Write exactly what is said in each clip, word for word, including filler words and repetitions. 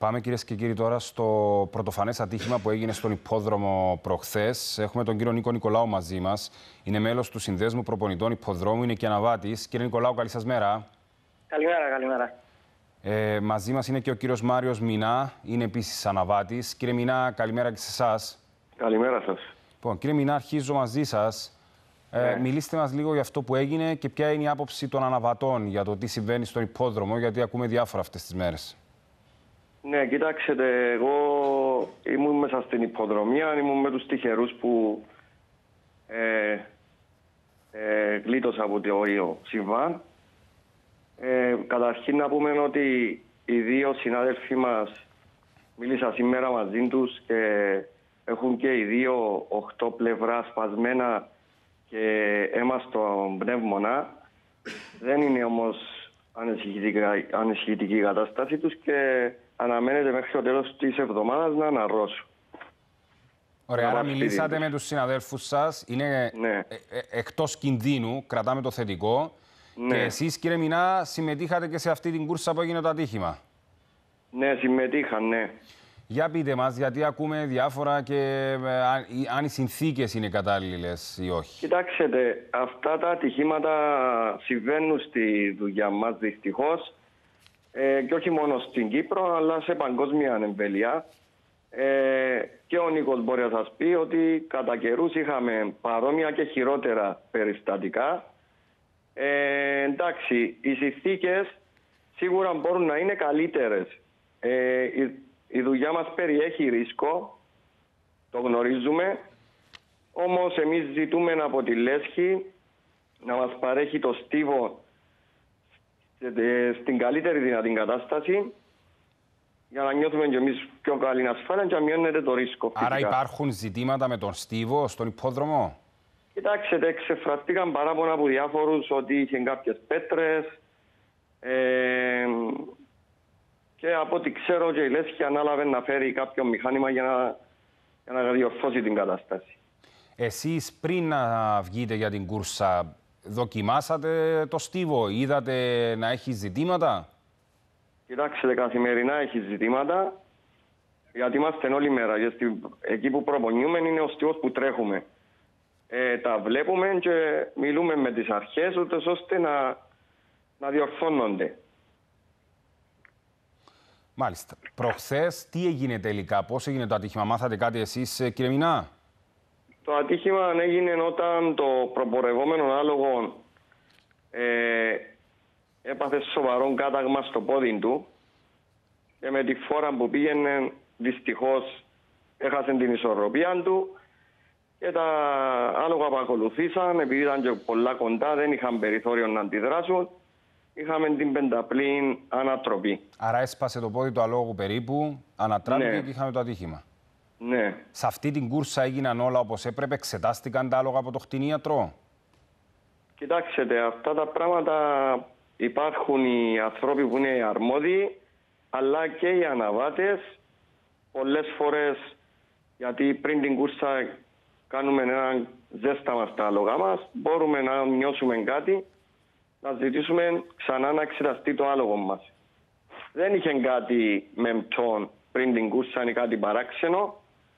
Πάμε κυρίες και κύριοι τώρα στο πρωτοφανές ατύχημα που έγινε στον υπόδρομο προχθές. Έχουμε τον κύριο Νίκο Νικολάου μαζί μας. Είναι μέλος του Συνδέσμου Προπονητών Υποδρόμου, είναι και αναβάτης. Κύριε Νικολάου, καλή σας μέρα. Καλημέρα, καλημέρα. Ε, μαζί μας είναι και ο κύριος Μάριος Μινά, είναι επίσης αναβάτης. Κύριε Μινά, καλημέρα και σε εσάς. Καλημέρα σας. Λοιπόν, κύριε Μινά, αρχίζω μαζί σας. Ε, ναι. Μιλήστε μας λίγο για αυτό που έγινε και ποια είναι η άποψη των αναβατών για το τι συμβαίνει στον υπόδρομο, γιατί ακούμε διάφορα αυτές τις μέρες. Ναι, κοιτάξτε, εγώ ήμουν μέσα στην υποδρομία, ήμουν με τους τυχερούς που ε, ε, γλίτωσα από το συμβάν. Ε, καταρχήν να πούμε ότι οι δύο συνάδελφοί μας μίλησα σήμερα μαζί τους και έχουν και οι δύο οχτώ πλευρά σπασμένα και αίμα στον πνεύμονα. Δεν είναι όμως ανησυχητική η κατάσταση τους και αναμένεται μέχρι το τέλος της εβδομάδας να αναρρώσουν. Ωραία, άρα μιλήσατε με τους συναδέλφους σας, είναι ναι. ε, ε, εκτός κινδύνου, κρατάμε το θετικό. Ναι. Και εσείς, κύριε Μινά, συμμετείχατε και σε αυτή την κούρσα που έγινε το ατύχημα. Ναι, συμμετείχα, ναι. Για πείτε μας, γιατί ακούμε διάφορα και ε, αν οι συνθήκες είναι κατάλληλες ή όχι. Κοιτάξτε, αυτά τα ατυχήματα συμβαίνουν στη δουλειά μας δυστυχώς ε, και όχι μόνο στην Κύπρο, αλλά σε παγκόσμια εμβέλεια. Ε, και ο Νίκος μπορεί να σας πει ότι κατά καιρούς είχαμε παρόμοια και χειρότερα περιστατικά. Ε, εντάξει, οι συνθήκες σίγουρα μπορούν να είναι καλύτερες. Ε, η, η δουλειά μας περιέχει ρίσκο, το γνωρίζουμε. Όμως εμείς ζητούμε από τη Λέσχη να μας παρέχει το στίβο στην καλύτερη δυνατή κατάσταση για να νιώθουμε κι εμείς πιο καλή ασφάλεια και να μειώνεται το ρίσκο. Άρα φυσικά. Υπάρχουν ζητήματα με τον στίβο στον υπόδρομο. Κοιτάξτε, εξεφραστήκαν παράπονα από διάφορους ότι είχε κάποιες πέτρες ε, και από ό,τι ξέρω και η Λέσχη ανάλαβε να φέρει κάποιο μηχάνημα για να, για να διορθώσει την κατάσταση. Εσείς πριν να βγείτε για την κούρσα, δοκιμάσατε το στίβο, είδατε να έχει ζητήματα? Κοιτάξτε, καθημερινά έχει ζητήματα, γιατί είμαστε όλη μέρα. Γιατί εκεί που προπονιούμε είναι ο στίβος που τρέχουμε. Ε, τα βλέπουμε και μιλούμε με τις αρχές, ούτως ώστε να, να διορθώνονται. Μάλιστα. Προχθές τι έγινε τελικά, πώς έγινε το ατύχημα, μάθατε κάτι εσείς, κύριε Μινά? Το ατύχημα έγινε όταν το προπορευόμενο άλογο ε, έπαθε σοβαρό κάταγμα στο πόδι του και με τη φόρα που πήγαινε δυστυχώς έχασε την ισορροπία του και τα άλογα που ακολουθήσαν, επειδή ήταν και πολλά κοντά, δεν είχαν περιθώριο να αντιδράσουν. Είχαμε την πενταπλή ανατροπή. Άρα έσπασε το πόδι του αλόγου περίπου, ανατράπηκε ναι. και είχαμε το ατύχημα. Ναι. Σε αυτή την κούρσα έγιναν όλα όπως έπρεπε, εξετάστηκαν τα άλογα από το κτηνίατρο? Κοιτάξτε, αυτά τα πράγματα υπάρχουν οι άνθρωποι που είναι οι αρμόδιοι, αλλά και οι αναβάτες. Πολλές φορές, γιατί πριν την κούρσα κάνουμε ένα ζέσταμα στα άλογα μας, μπορούμε να νιώσουμε κάτι, να ζητήσουμε ξανά να εξεταστεί το άλογο μας. Δεν είχε κάτι μεμπτόν πριν την κούρσα ή κάτι παράξενο.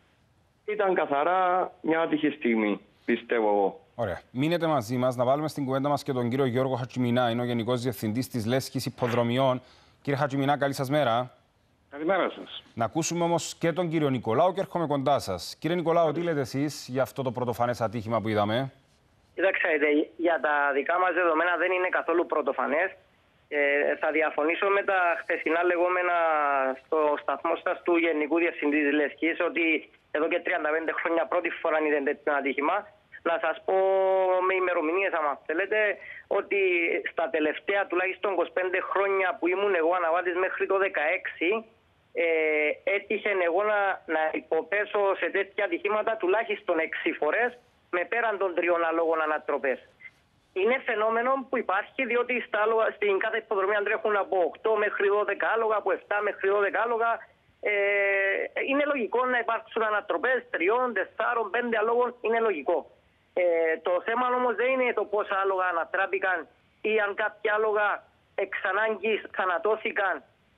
Ήταν καθαρά μια άτυχη στιγμή, πιστεύω εγώ. Ωραία. Μείνετε μαζί μας, να βάλουμε στην κουβέντα μας και τον κύριο Γιώργο Χατζημινά, είναι ο Γενικός Διευθυντής της Λέσχης Υποδρομιών. Κύριε Χατζημινά, καλή σας μέρα. Καλημέρα σας. Να ακούσουμε όμως και τον κύριο Νικολάου και έρχομαι κοντά σας. Κύριε Νικολάου, τι λέτε εσείς για αυτό το πρωτοφανές ατύχημα που είδαμε? Κοιτάξτε, για τα δικά μας δεδομένα δεν είναι καθόλου πρωτοφανές. Ε, θα διαφωνήσω με τα χθεσινά λεγόμενα στο σταθμό σας του Γενικού Διευθυντή της Λέσχης ότι εδώ και τριάντα πέντε χρόνια πρώτη φορά είδε τέτοιο ατύχημα. Να σας πω με ημερομηνίες, άμα θέλετε, ότι στα τελευταία τουλάχιστον είκοσι πέντε χρόνια που ήμουν εγώ αναβάτης μέχρι το δεκαέξι, ε, έτυχε εγώ να, να υποπέσω σε τέτοια ατυχήματα τουλάχιστον έξι φορές με πέραν των τριών αλόγων ανατροπές. Είναι φαινόμενο που υπάρχει, διότι στα άλογα, στην κάθε υποδρομή τρέχουν από οκτώ μέχρι δώδεκα άλογα, από επτά μέχρι δώδεκα άλογα. Ε, είναι λογικό να υπάρξουν ανατροπές τριών, τεσσάρων, πέντε αλόγων, είναι λογικό. Ε, το θέμα όμως δεν είναι το πόσα άλογα ανατράπηκαν ή αν κάποια άλογα εξ ανάγκης θανατώθηκαν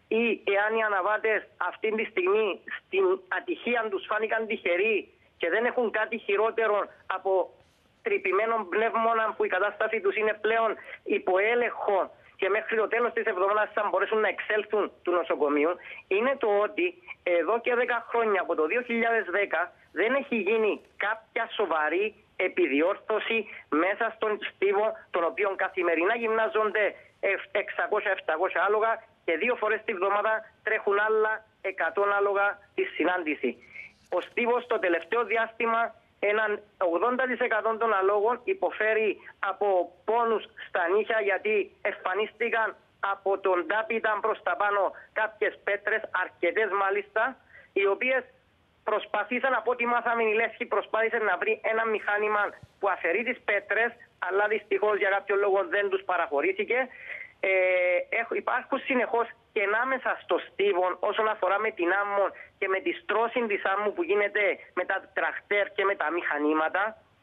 ή εάν οι αναβάτες αυτή τη στιγμή στην ατυχία τους φάνηκαν τυχεροί και δεν έχουν κάτι χειρότερο από τρυπημένων πνεύμονα που η κατάσταση τους είναι πλέον υποέλεγχο και μέχρι το τέλος της εβδομάδας θα μπορέσουν να εξέλθουν του νοσοκομείου, είναι το ότι εδώ και δέκα χρόνια, από το δύο χιλιάδες δέκα, δεν έχει γίνει κάποια σοβαρή επιδιόρθωση μέσα στον στίβο, τον οποίο καθημερινά γυμνάζονται εξακόσια επτακόσια άλογα και δύο φορές τη βδομάδα τρέχουν άλλα εκατό άλογα στη συνάντηση. Ο στίβος το τελευταίο διάστημα, έναν ογδόντα τοις εκατό των αλόγων υποφέρει από πόνους στα νύχια, γιατί εμφανίστηκαν από τον τάπηταν προς τα πάνω κάποιες πέτρες, αρκετές μάλιστα, οι οποίες προσπαθήσαν, από ό,τι μάθαμε η Λέσχη, προσπάθησε να βρει ένα μηχάνημα που αφαιρεί τις πέτρες, αλλά δυστυχώς για κάποιο λόγο δεν τους παραχωρήθηκε. Ε, υπάρχουν συνεχώς κενά μέσα στο στίβο όσον αφορά με την άμμο και με τη στρώση της άμμου που γίνεται με τα τραχτέρ και με τα μηχανήματα.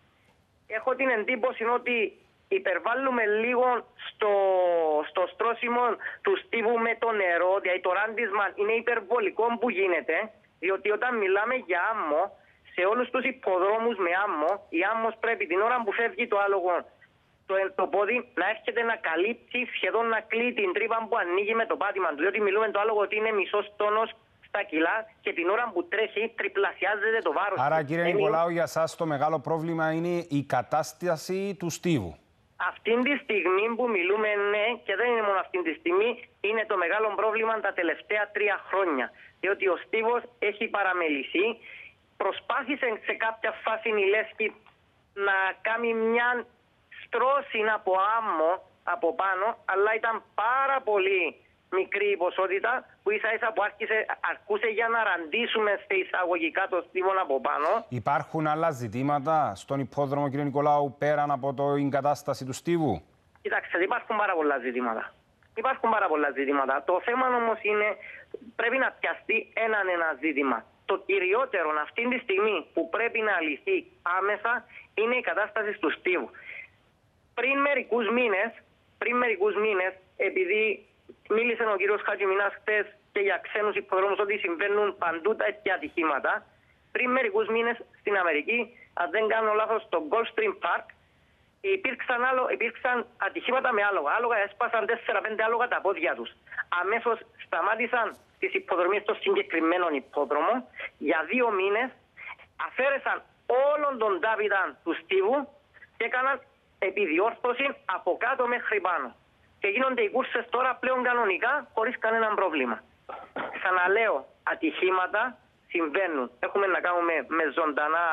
Έχω την εντύπωση ότι υπερβάλλουμε λίγο στο, στο στρώσιμο του στίβου με το νερό, δηλαδή το ράντισμα είναι υπερβολικό που γίνεται, διότι όταν μιλάμε για άμμο, σε όλους τους υποδρόμους με άμμο, η άμμος πρέπει την ώρα που φεύγει το άλογο το, το πόδι να έρχεται να καλύπτει, σχεδόν να κλείει την τρύπα που ανοίγει με το πάτημα του. Διότι μιλούμε το άλογο ότι είναι μισός τόνος στα κιλά και την ώρα που τρέχει τριπλασιάζεται το βάρος. Άρα, του. κύριε Νικολάου, για σας το μεγάλο πρόβλημα είναι η κατάσταση του στίβου. Αυτή τη στιγμή που μιλούμε, ναι, και δεν είναι μόνο αυτή τη στιγμή, είναι το μεγάλο πρόβλημα τα τελευταία τρία χρόνια. Διότι ο στίβος έχει παραμεληθεί. Προσπάθησε σε κάποια φάση η Λέσχη να κάνει μια στρώση από άμμο από πάνω, αλλά ήταν πάρα πολύ μικρή η ποσότητα που ίσα ίσα που άρχισε, αρκούσε για να ραντίσουμε σε εισαγωγικά το στίβο από πάνω. Υπάρχουν άλλα ζητήματα στον υπόδρομο, κύριε Νικολάου, πέραν από την κατάσταση του στίβου? Κοιτάξτε, υπάρχουν πάρα πολλά ζητήματα. Υπάρχουν πάρα πολλά ζητήματα. Το θέμα όμως είναι, πρέπει να πιαστεί έναν ένα ζήτημα. Το κυριότερο αυτή τη στιγμή που πρέπει να λυθεί άμεσα είναι η κατάσταση του στίβου. Πριν μερικούς μήνες, πριν μερικούς μήνες, επειδή μίλησε ο κύριος Χατζημινάς χτες και για ξένους υποδρόμους ότι συμβαίνουν παντού τέτοια ατυχήματα, πριν μερικούς μήνες στην Αμερική, αν δεν κάνω λάθος, στο Gulfstream Park, υπήρξαν, άλλο, υπήρξαν ατυχήματα με άλογα. Άλογα έσπασαν τέσσερα πέντε άλογα τα πόδια τους. Αμέσως σταμάτησαν τις υποδρομίες στο συγκεκριμένο υπόδρομο. Για δύο μήνες αφαίρεσαν όλον τον τάπητα του στίβου και έκαναν επιδιόρθωση από κάτω μέχρι πάνω. Και γίνονται οι κούρσες τώρα πλέον κανονικά, χωρίς κανένα πρόβλημα. Ξαναλέω, ατυχήματα συμβαίνουν. Έχουμε να κάνουμε με, ζωντανά,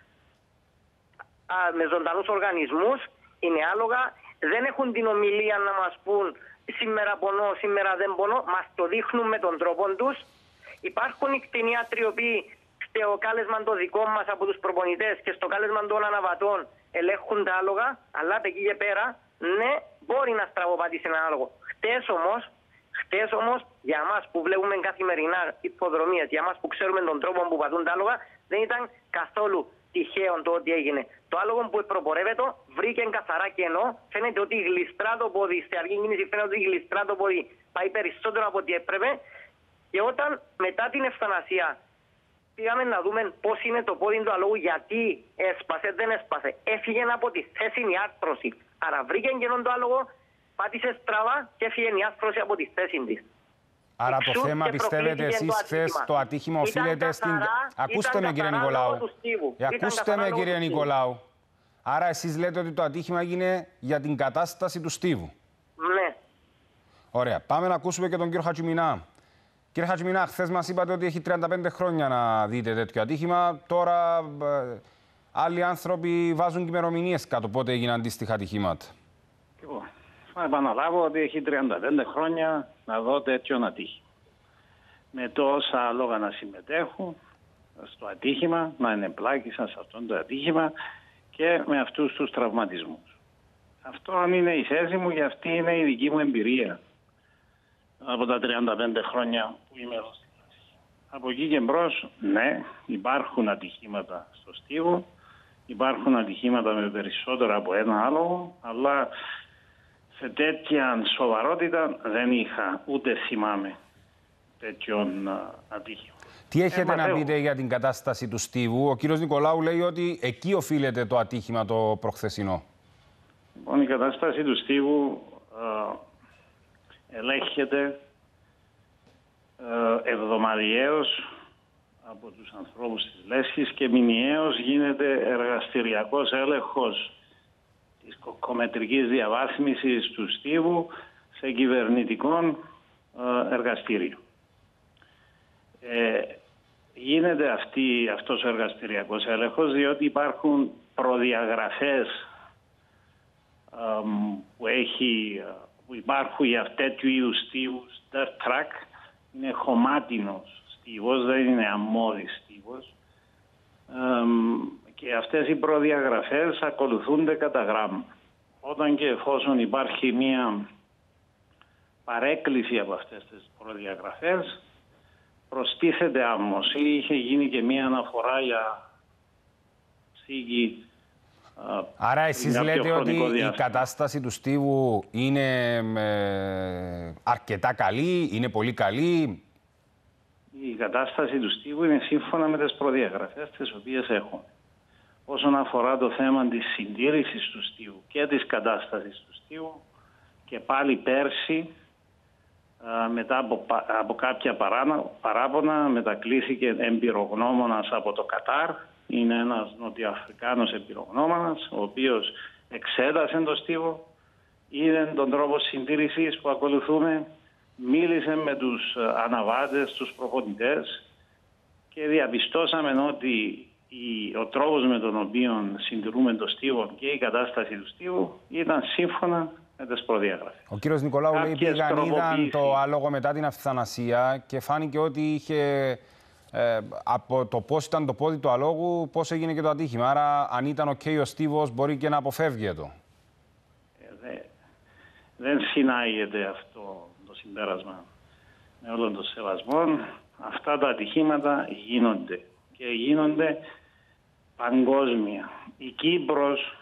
α, με ζωντανούς οργανισμούς, είναι άλογα, δεν έχουν την ομιλία να μας πούν σήμερα πονώ, σήμερα δεν πονώ, μας το δείχνουν με τον τρόπο τους. Υπάρχουν οι κτηνίατροι οι οποίοι στο κάλεσμα το δικό μας από τους προπονητές και στο κάλεσμα των αναβατών ελέγχουν τα άλογα, αλλά από εκεί και πέρα, ναι, μπορεί να στραβοπατήσει ένα άλογο. Χτες όμως, χτες όμως, για μας που βλέπουμε καθημερινά υποδρομίες, για μας που ξέρουμε τον τρόπο που πατούν τα άλογα, δεν ήταν καθόλου τυχαίο το ότι έγινε. Το άλογο που προπορεύεται βρήκε καθαρά κενό, φαίνεται ότι γλιστρά το πόδι, στη αργή κίνηση φαίνεται ότι γλιστρά το πόδι, πάει περισσότερο από ό,τι έπρεπε, και όταν μετά την ευθανασία πήγαμε να δούμε πώς είναι το πόδι του αλόγου, γιατί έσπασε, δεν έσπασε. Έφυγε από τη θέση η άρθρωση. Άρα βρήκε κενό το άλογο, πάτησε στραβά και έφυγε η άρθρωση από τη θέση της. Άρα το Εξού θέμα, πιστεύετε εσείς, χθες το ατύχημα οφείλεται στην... Ακούστε με, κύριε Νικολάου. Ε, ακούστε με, κύριε Νικολάου. Άρα εσείς λέτε ότι το ατύχημα έγινε για την κατάσταση του στίβου. Ναι. Ωραία. Πάμε να ακούσουμε και τον κύριο Χατζημινά. Κύριε Χατζημινά, χθες μας είπατε ότι έχει τριάντα πέντε χρόνια να δείτε τέτοιο ατύχημα. Τώρα ε, άλλοι άνθρωποι βάζουν και ημερομηνίες κάτω πότε έγιναν αντίστοιχα ατυχήματα. Λοιπόν, θα επαναλάβω ότι έχει τριάντα πέντε χρόνια να δω τέτοιο ατύχημα. Με τόσα λόγα να συμμετέχουν στο ατύχημα, να ενεπλάκησαν σε αυτό το ατύχημα και με αυτούς τους τραυματισμούς. Αυτό είναι η θέση μου και αυτή είναι η δική μου εμπειρία από τα τριάντα πέντε χρόνια που είμαι εδώ. Από εκεί και μπρος, ναι, υπάρχουν ατυχήματα στο στίβο, υπάρχουν ατυχήματα με περισσότερο από ένα άλογο, αλλά σε τέτοια σοβαρότητα δεν είχα, ούτε θυμάμαι τέτοιων ατύχημα. Τι έχετε ε, να πείτε για την κατάσταση του Στίβου? Ο κύριος Νικολάου λέει ότι εκεί οφείλεται το ατύχημα το προχθεσινό. Λοιπόν, η κατάσταση του Στίβου ε, ελέγχεται ε, εβδομαδιαίως από τους ανθρώπους της Λέσχης και μηνιαίως γίνεται εργαστηριακός έλεγχος της κοκκομετρικής διαβάθμισης του Στίβου σε κυβερνητικών ε, εργαστήριο. Ε, γίνεται αυτή, αυτός ο εργαστηριακός έλεγχος διότι υπάρχουν προδιαγραφές ε, που, έχει, που υπάρχουν για τέτοιου είδους στίβους, dirt track, είναι χωμάτινος στίβος, δεν είναι αμμώδης στίβος. Ε, και αυτές οι προδιαγραφές ακολουθούνται κατά γράμμα. Όταν και εφόσον υπάρχει μία παρέκκληση από αυτές τις προδιαγραφές, προστίθεται άμμος. Είχε γίνει και μία αναφορά για ψήγη. Άρα εσείς λέτε ότι διάστημα. Η κατάσταση του Στίβου είναι ε, αρκετά καλή, είναι πολύ καλή? Η κατάσταση του Στίβου είναι σύμφωνα με τις προδιαγραφές τις οποίες έχουμε. Όσον αφορά το θέμα της συντήρησης του Στίβου και της κατάστασης του Στίβου, και πάλι πέρσι, μετά από, από κάποια παράπονα, μετακλήθηκε εμπειρογνώμονας από το Κατάρ. Είναι ένας νοτιοαφρικάνος εμπειρογνώμονας, ο οποίος εξέτασε το Στίβο, είδε τον τρόπο συντήρησης που ακολουθούμε, μίλησε με τους αναβάτες, τους προπονητές και διαπιστώσαμε ότι ο τρόπος με τον οποίο συντηρούμε το Στίβο και η κατάσταση του Στίβου ήταν σύμφωνα με τις προδιαγραφές. Ο κύριος Νικολάου λέει πήγαν, είδαν το άλογο μετά την αυθανασία και φάνηκε ότι είχε ε, από το πώς ήταν το πόδι του αλόγου, πώς έγινε και το ατύχημα. Άρα αν ήταν οκ okay ο Στίβος μπορεί και να αποφεύγει το. Ε, δε, δεν συνάγεται αυτό το συμπέρασμα με όλων των σεβασμών. Αυτά τα ατυχήματα γίνονται και γίνονται παγκόσμια. Η Κύπρος,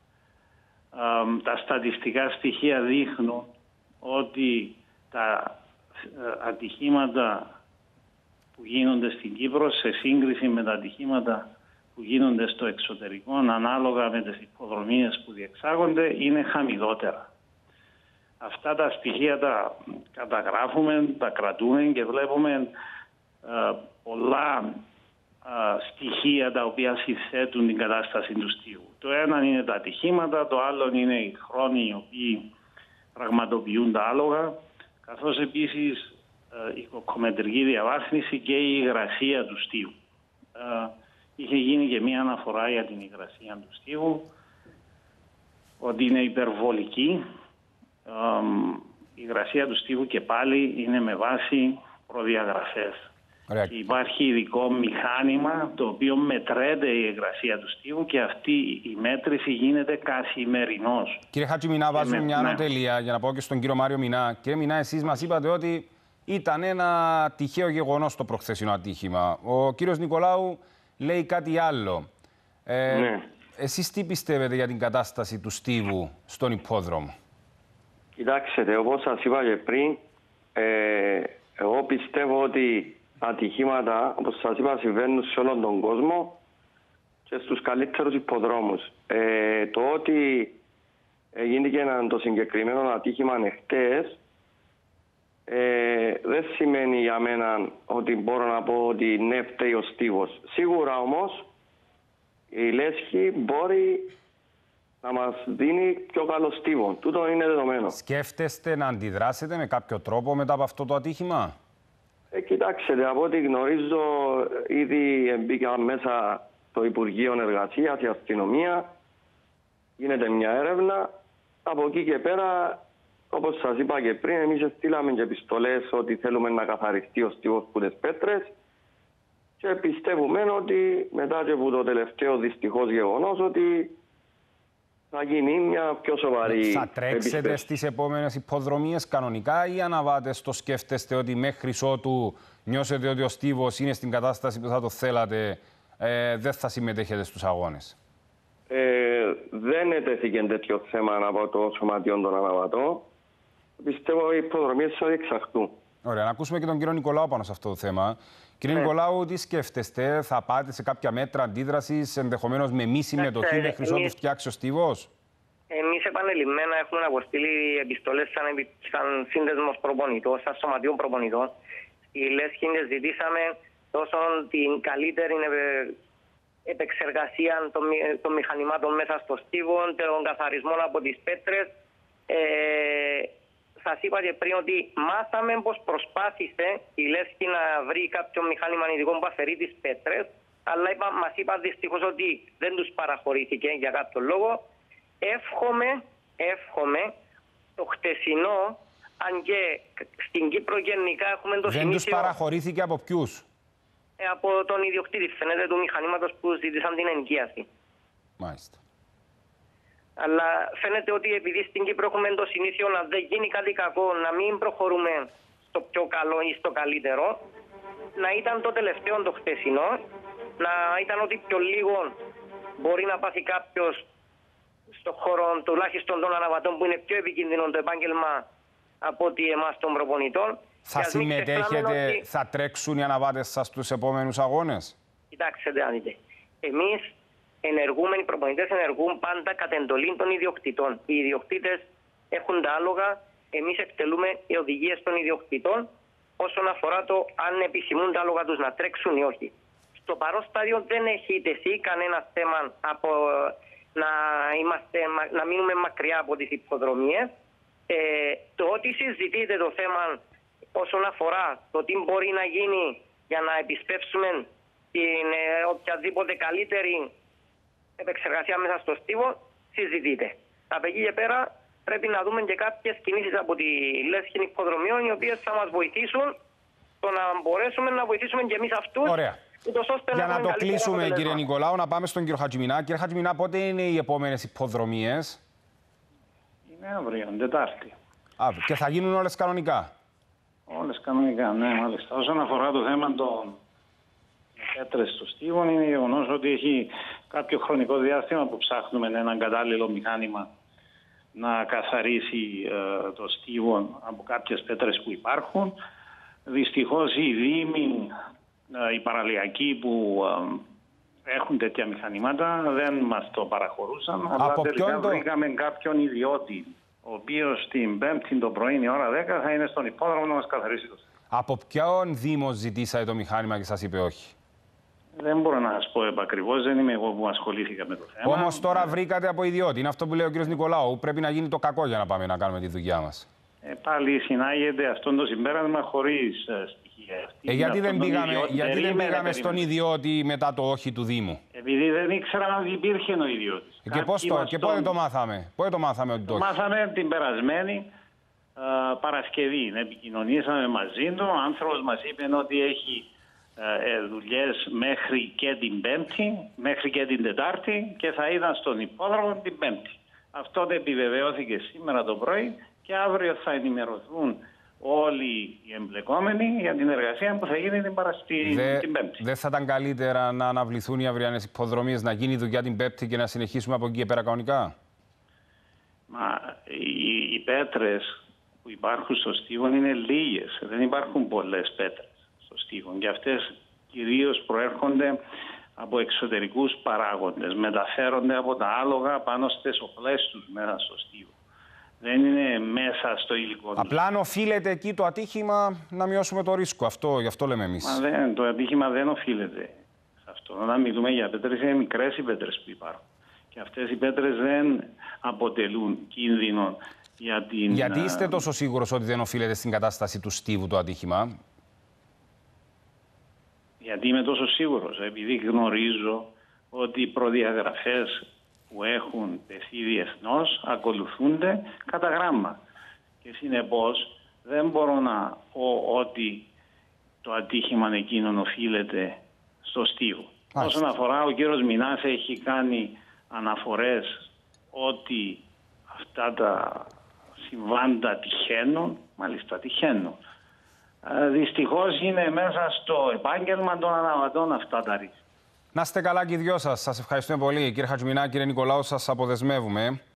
α, τα στατιστικά στοιχεία δείχνουν ότι τα ατυχήματα που γίνονται στην Κύπρο σε σύγκριση με τα ατυχήματα που γίνονται στο εξωτερικό, ανάλογα με τις υποδρομίες που διεξάγονται, είναι χαμηλότερα. Αυτά τα στοιχεία τα καταγράφουμε, τα κρατούμε και βλέπουμε α, πολλά α, στοιχεία τα οποία συνθέτουν την κατάσταση του Στίβου. Το ένα είναι τα ατυχήματα, το άλλο είναι οι χρόνοι οι οποίοι πραγματοποιούν τα άλογα, καθώς επίσης η κοκκομετρική διαβάθμιση και η υγρασία του Στίβου. Είχε γίνει και μία αναφορά για την υγρασία του Στίβου, ότι είναι υπερβολική. Η υγρασία του Στίβου και πάλι είναι με βάση προδιαγραφές. Και υπάρχει ειδικό μηχάνημα το οποίο μετρέται η υγρασία του Στίβου και αυτή η μέτρηση γίνεται καθημερινώς. Κύριε Χατζημινά, βάζω με... μια ανωτελεία για να πω και στον κύριο Μάριο Μινά. Κύριε Μινά, εσείς μας είπατε ότι ήταν ένα τυχαίο γεγονός το προχθεσινό ατύχημα. Ο κύριος Νικολάου λέει κάτι άλλο. Ε, ναι. Εσείς τι πιστεύετε για την κατάσταση του Στίβου στον υπόδρομο? Κοιτάξτε, όπως σας είπα και πριν, ε, εγώ πιστεύω ότι ατυχήματα, όπως σας είπα, συμβαίνουν σε όλον τον κόσμο και στους καλύτερους υποδρόμους. Ε, το ότι έγινε και ένα το συγκεκριμένο ατύχημα εχθές, ε, δεν σημαίνει για μένα ότι μπορώ να πω ότι ναι, φταίει ο Στίβος. Σίγουρα όμως η Λέσχη μπορεί να μας δίνει πιο καλό Στίβο. Τούτο είναι δεδομένο. Σκέφτεστε να αντιδράσετε με κάποιο τρόπο μετά από αυτό το ατύχημα? Ε, κοιτάξτε, από ό,τι γνωρίζω, ήδη μπήκα μέσα το Υπουργείο Εργασίας, η αστυνομία, γίνεται μια έρευνα. Από εκεί και πέρα, όπως σας είπα και πριν, εμείς στείλαμε και επιστολές ότι θέλουμε να καθαριστεί ο Στίβος που τις πέτρες και πιστεύουμε ότι μετά και από το τελευταίο δυστυχώς γεγονός ότι θα γίνει μια πιο σοβαρή. Θα τρέξετε επιστές. Στις επόμενες υποδρομίες κανονικά ή αναβάτες το σκέφτεστε ότι μέχρι ότου νιώσετε ότι ο Στίβος είναι στην κατάσταση που θα το θέλατε, ε, δεν θα συμμετέχετε στους αγώνες? Ε, δεν ετέθηκε τέτοιο θέμα από το Σωματείο των Αναβατών. Πιστεύω ότι οι υποδρομίες θα διεξαχθούν. Ωραία, να ακούσουμε και τον κύριο Νικολάου πάνω σε αυτό το θέμα. Κύριε ναι. Νικολάου, τι σκέφτεστε, θα πάτε σε κάποια μέτρα αντίδρασης, ενδεχομένως με μη συμμετοχή μέχρι ότου φτιάξει ο στίβος? Εμείς επανελειμμένα έχουμε αποστείλει επιστολές σαν, σαν σύνδεσμος προπονητών, σαν σωματιών προπονητών. Στη Λέσχη ζητήσαμε τόσο την καλύτερη επεξεργασία των, των μηχανημάτων μέσα στο στίβο, τον καθαρισμό από τις πέτρες. Ε, σας είπα και πριν ότι μάθαμε πως προσπάθησε η Λέσχη να βρει κάποιο μηχάνημα ειδικό που αφαιρεί τις πέτρες, αλλά είπα, μας είπα δυστυχώς ότι δεν τους παραχωρήθηκε για κάποιο λόγο. Εύχομαι, εύχομαι το χτεσινό, αν και στην Κύπρο γενικά έχουμε το δεν συνήθιο... Δεν τους παραχωρήθηκε από ποιους? Ε, από τον ιδιοκτήτη, φαίνεται, του μηχανήματος που ζήτησαν την ενοικίαση. Μάλιστα. Αλλά φαίνεται ότι επειδή στην Κύπρο έχουμε το συνήθιο να δεν γίνει κάτι κακό, να μην προχωρούμε στο πιο καλό ή στο καλύτερο, να ήταν το τελευταίο το χτεσινό, να ήταν ότι πιο λίγο μπορεί να πάθει κάποιος στον χώρο τουλάχιστον των αναβατών που είναι πιο επικίνδυνο το επάγγελμα από ότι εμάς των προπονητών. Θα συμμετέχετε, ότι... θα τρέξουν οι αναβάτες σας στους επόμενους αγώνες? Κοιτάξτε, δείτε. Εμείς ενεργούμε, οι προπονητές ενεργούν πάντα κατ' εντολή των ιδιοκτητών. Οι ιδιοκτήτες έχουν τα άλογα, εμείς εκτελούμε οι οδηγίες των ιδιοκτητών όσον αφορά το αν επιθυμούν τα άλογα τους να τρέξουν ή όχι. Στο παρόν στάδιο δεν έχει τεθεί κανένα θέμα από να, είμαστε, να μείνουμε μακριά από τις υποδρομίες. Ε, το ότι συζητείτε το θέμα όσον αφορά το τι μπορεί να γίνει για να επισπεύσουμε την ε, οποιαδήποτε καλύτερη επεξεργασία μέσα στο στίβο, συζητείτε. Από εκεί και πέρα πρέπει να δούμε και κάποιες κινήσεις από τη Λέσχη υποδρομιών, οι οποίες θα μας βοηθήσουν στο να μπορέσουμε να βοηθήσουμε και εμείς αυτούς. Ωραία. Για να, να το κλείσουμε, κύριε Νικολάου, να πάμε στον κύριο Χατζημινά. Κύριε Χατζημινά, πότε είναι οι επόμενες υποδρομίες? Είναι αύριο, Τετάρτη. Α, και θα γίνουν όλες κανονικά? Όλες κανονικά, ναι, μάλιστα. Όσον αφορά το θέμα των πέτρες στο στίβο, είναι γεγονός ότι έχει κάποιο χρονικό διάστημα που ψάχνουμε έναν κατάλληλο μηχάνημα να καθαρίσει ε, το στίβο από κάποιες πέτρες που υπάρχουν. Δυστυχώς οι δήμοι, ε, οι παραλιακοί που ε, έχουν τέτοια μηχανήματα δεν μας το παραχωρούσαν. Αλλά τελικά το... βρήκαμε κάποιον ιδιώτη, ο οποίος την Πέμπτη το πρωί η ώρα δέκα θα είναι στον υπόδρομο να μας καθαρίσει το στίβο. Από ποιον δήμο ζητήσατε το μηχάνημα και σας είπε όχι? Δεν μπορώ να σας πω επακριβώς, δεν είμαι εγώ που ασχολήθηκα με το θέμα. Όμως τώρα βρήκατε από ιδιώτη. Είναι αυτό που λέει ο κύριος Νικολάου. Πρέπει να γίνει το κακό για να πάμε να κάνουμε τη δουλειά μας. Ε, πάλι συνάγεται αυτό το συμπέρασμα χωρίς ε, στοιχεία. Ε, γιατί δεν πήγαμε, γιατί δεν πήγαμε στον ιδιώτη μετά το όχι του Δήμου? Επειδή δεν ήξερα ότι υπήρχε ο ιδιώτης. Ε, και πώς το, και πότε το μάθαμε? Πότε το μάθαμε ότι το όχι? Το μάθαμε την περασμένη ε, Παρασκευή. Επικοινωνήσαμε μαζί του. Ο άνθρωπος μας είπε ότι έχει Ε, δουλειές μέχρι και την Πέμπτη, μέχρι και την Τετάρτη και θα ήταν στον υπόδρομο την Πέμπτη. Αυτό επιβεβαιώθηκε σήμερα το πρωί και αύριο θα ενημερωθούν όλοι οι εμπλεκόμενοι για την εργασία που θα γίνει την, παραστη... Δε, την Πέμπτη. Δεν θα ήταν καλύτερα να αναβληθούν οι αυριανές υποδρομίες, να γίνει η δουλειά την Πέμπτη και να συνεχίσουμε από εκεί και πέρα κανονικά? Μα οι, οι πέτρες που υπάρχουν στο στίβο είναι λίγες, δεν υπάρχουν πολλές πέτρες στο στίβο και αυτές κυρίως προέρχονται από εξωτερικούς παράγοντες, μεταφέρονται από τα άλογα πάνω στις οπλές τους μέσα στο στίβο. Δεν είναι μέσα στο υλικό τους. Απλά αν οφείλεται εκεί το ατύχημα να μειώσουμε το ρίσκο. Αυτό, γι' αυτό λέμε εμείς. Μα δεν, το ατύχημα δεν οφείλεται σε αυτό. Όταν μιλούμε για πέτρες, είναι μικρές οι πέτρες που υπάρχουν. Και αυτές οι πέτρες δεν αποτελούν κίνδυνο για την... Γιατί είστε τόσο σίγουρος ότι δεν οφείλεται στην κατάσταση του στίβου το ατύχημα? Γιατί είμαι τόσο σίγουρος, επειδή γνωρίζω ότι οι προδιαγραφές που έχουν τεθεί διεθνώς ακολουθούνται κατά γράμμα. Και συνεπώς δεν μπορώ να πω ότι το ατύχημα εκείνον οφείλεται στο στίβο. Όσον αφορά, ο κύριος Μινάς έχει κάνει αναφορές ότι αυτά τα συμβάντα τυχαίνουν, μάλιστα τυχαίνουν. Δυστυχώς είναι μέσα στο επάγγελμα των αναβατών αυτά τα ρίσκα. Να είστε καλά και οι δυο σας. Σας ευχαριστούμε πολύ. Κύριε Χατζημινά, κύριε Νικολάου, σας αποδεσμεύουμε.